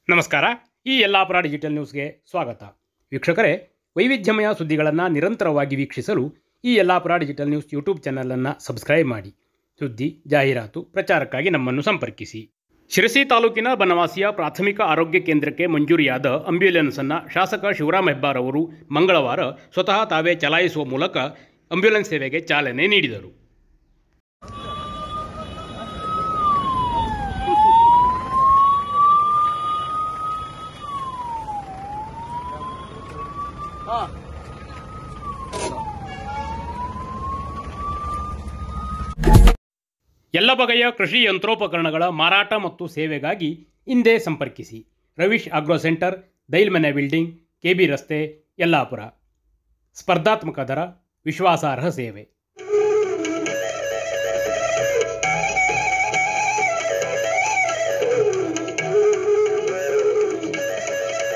ನಮಸ್ಕಾರ. ಈ ಯಲ್ಲಾಪುರ ಡಿಜಿಟಲ್ ನ್ಯೂಸ್ಗೆ ಸ್ವಾಗತ. ವೀಕ್ಷಕರೇ, ವೈವಿಧ್ಯಮಯ ಸುದ್ದಿಗಳನ್ನು ನಿರಂತರವಾಗಿ ವೀಕ್ಷಿಸಲು ಈ ಯಲ್ಲಾಪುರ ಡಿಜಿಟಲ್ ನ್ಯೂಸ್ ಯೂಟ್ಯೂಬ್ ಚಾನಲನ್ನು ಸಬ್ಸ್ಕ್ರೈಬ್ ಮಾಡಿ. ಸುದ್ದಿ, ಜಾಹೀರಾತು, ಪ್ರಚಾರಕ್ಕಾಗಿ ನಮ್ಮನ್ನು ಸಂಪರ್ಕಿಸಿ. ಶಿರಸಿ ತಾಲೂಕಿನ ಬನವಾಸಿಯ ಪ್ರಾಥಮಿಕ ಆರೋಗ್ಯ ಕೇಂದ್ರಕ್ಕೆ ಮಂಜೂರಿಯಾದ ಆಂಬ್ಯುಲೆನ್ಸನ್ನು ಶಾಸಕ ಶಿವರಾಮ್ ಹೆಬ್ಬಾರ್ ಅವರು ಮಂಗಳವಾರ ಸ್ವತಃ ತಾವೇ ಚಲಾಯಿಸುವ ಮೂಲಕ ಆಂಬ್ಯುಲೆನ್ಸ್ ಸೇವೆಗೆ ಚಾಲನೆ ನೀಡಿದರು. ಎಲ್ಲ ಬಗೆಯ ಕೃಷಿ ಯಂತ್ರೋಪಕರಣಗಳ ಮಾರಾಟ ಮತ್ತು ಸೇವೆಗಾಗಿ ಹಿಂದೆ ಸಂಪರ್ಕಿಸಿ. Ravish agro centre, Dailmane building, KB ರಸ್ತೆ, ಯಲ್ಲಾಪುರ. ಸ್ಪರ್ಧಾತ್ಮಕ ದರ, ವಿಶ್ವಾಸಾರ್ಹ ಸೇವೆ.